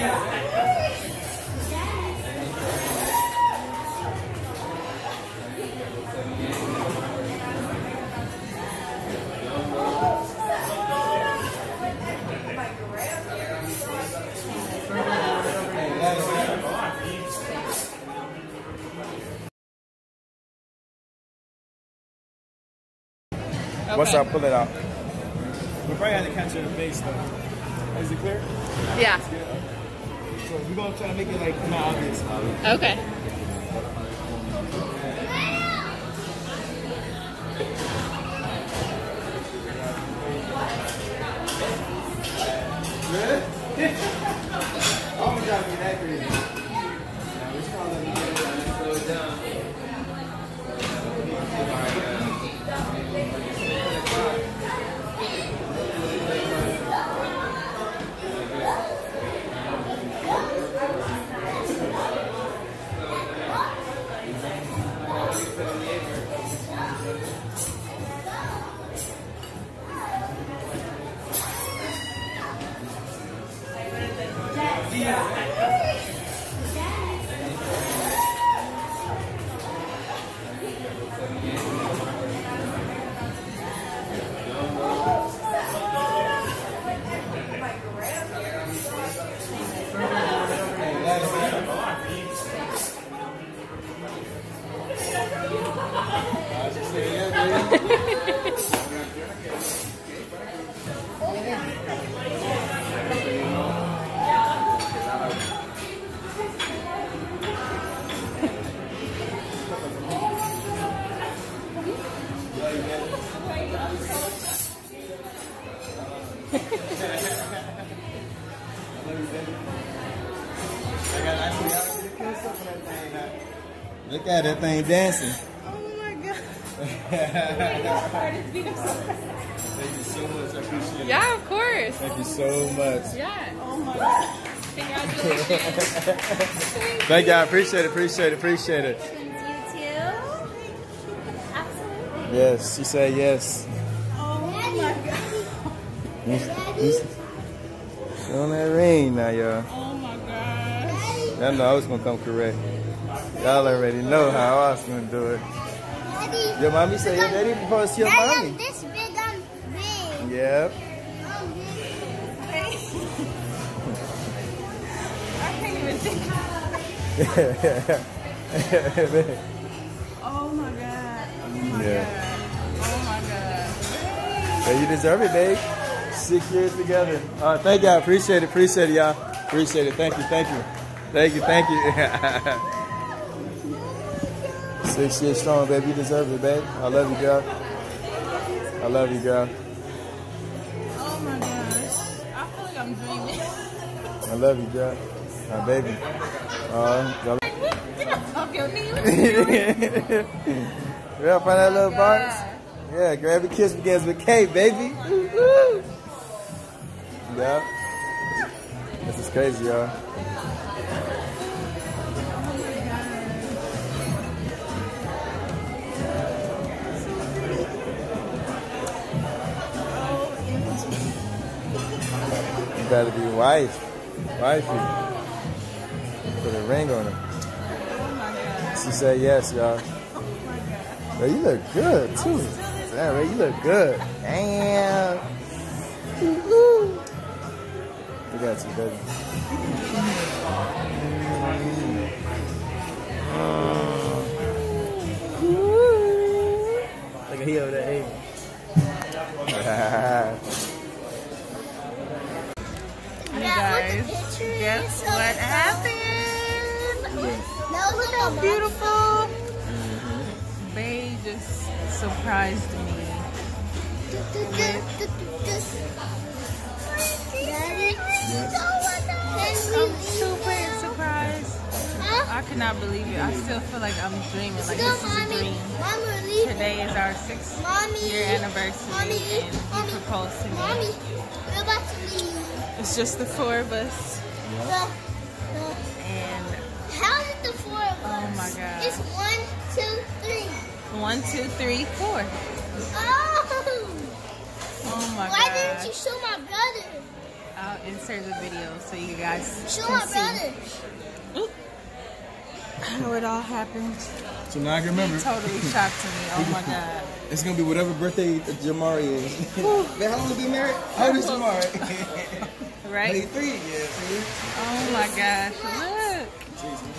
Okay. Once I pull it out. We probably have to catch it in the base though. Is it clear? Yeah. So we're gonna try to make it like not obvious. Okay. Good? Oh, we gotta be that crazy. Now we're trying to get it down and slow it down. Look at that thing dancing. Oh my god. Thank you so much. I appreciate it. Yeah, of course. Thank you so much. Yeah. Oh my god. Congratulations. Thank you. I appreciate it. Appreciate it. Appreciate it. You too? Absolutely. Yes, she said yes. Oh my god. He's on that ring now, y'all. Oh my gosh. I know I was gonna come correct. Y'all already know how I was gonna do it. Daddy. Your mommy said your daddy before it's your Daddy, mommy. I'm this big, I'm big. Yep. I'm big. I can't even think. Oh my god. Oh my Yeah. god. Oh my god. Hey, you deserve it, babe. 6 years together. Thank y'all. Appreciate it. Appreciate it, y'all. Appreciate it. Thank you. Thank you. Thank you. Thank you. 6 years strong, baby. You deserve it, babe. I love you, girl. I love you, girl. Oh my gosh. I feel like I'm dreaming. I love you, girl. My baby. Y'all. Yeah, find that little box. Yeah, grab your kiss begins with K, baby. Yeah. This is crazy, y'all. You better be wifey. Put a ring on her. She said yes, y'all. Ray, you look good too. Damn, Ray, you look good. Damn. We got you, baby. Look at he over there, hey. You guys, guess what happened? Look how beautiful. Bae just surprised me. I'm super surprised. I cannot believe it. I still feel like I'm dreaming. Like this is a dream. Today is our 6th year anniversary and he proposed to me. We're about to leave. It's just the 4 of us. And How is it the 4 of us? oh my god. It's 1, 2, 3. 1, 2, 3, 4. Oh! Oh my god. Why didn't you show my brother? I'll insert the video so you guys Show can my see brother. how it all happened. So now I can remember. Totally shocked to me. Oh my god. It's gonna be whatever birthday Jamari is. Man, how long have you been married? How old is Jamari? Right? 23, yeah. See? Oh my gosh. Look. Jeez,